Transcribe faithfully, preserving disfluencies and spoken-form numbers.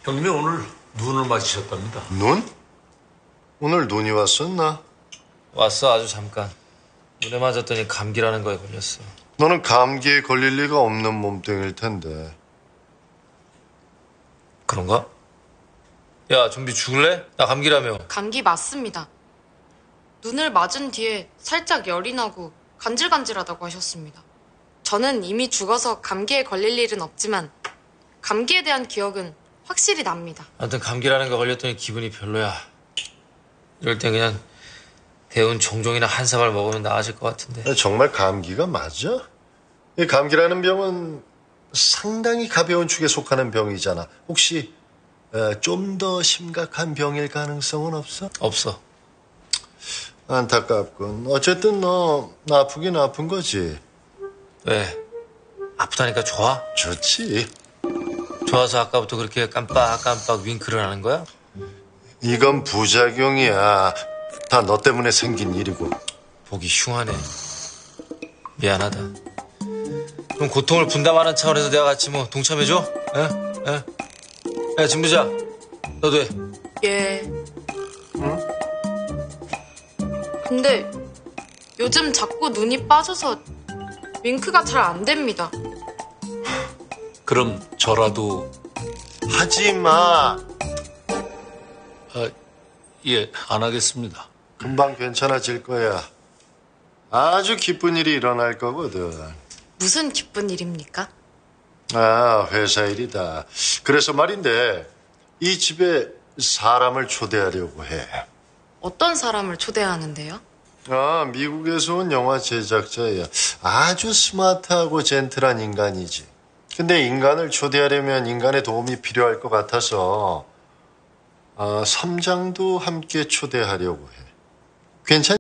형님이 오늘 눈을 맞으셨답니다. 눈? 오늘 눈이 왔었나? 왔어, 아주 잠깐. 눈에 맞았더니 감기라는 거에 걸렸어. 너는 감기에 걸릴 리가 없는 몸뚱이일 텐데. 그런가? 야, 좀비 죽을래? 나 감기라며. 감기 맞습니다. 눈을 맞은 뒤에 살짝 열이 나고 간질간질하다고 하셨습니다. 저는 이미 죽어서 감기에 걸릴 일은 없지만 감기에 대한 기억은 확실히 납니다. 아무튼 감기라는 거 걸렸더니 기분이 별로야. 이럴 땐 그냥 데운 종종이나 한 사발 먹으면 나아질 것 같은데. 정말 감기가 맞아? 이 감기라는 병은 상당히 가벼운 축에 속하는 병이잖아. 혹시 좀 더 심각한 병일 가능성은 없어? 없어. 안타깝군. 어쨌든 너 아프긴 아픈 거지. 왜? 아프다니까 좋아? 좋지. 좋아서 아까부터 그렇게 깜빡깜빡 윙크를 하는 거야? 이건 부작용이야. 다 너 때문에 생긴 일이고. 보기 흉하네. 미안하다. 그럼 고통을 분담하는 차원에서 내가 같이 뭐 동참해줘? 에? 에? 야, 진부자. 너도 해. 예. 응? 근데 요즘 자꾸 눈이 빠져서 윙크가 잘 안 됩니다. 그럼 저라도. 하지 마. 아, 예, 안 하겠습니다. 금방 괜찮아질 거야. 아주 기쁜 일이 일어날 거거든. 무슨 기쁜 일입니까? 아, 회사 일이다. 그래서 말인데 이 집에 사람을 초대하려고 해. 어떤 사람을 초대하는데요? 아, 미국에서 온 영화 제작자야. 아주 스마트하고 젠틀한 인간이지. 근데 인간을 초대하려면 인간의 도움이 필요할 것 같아서 아, 섬장도 함께 초대하려고 해. 괜찮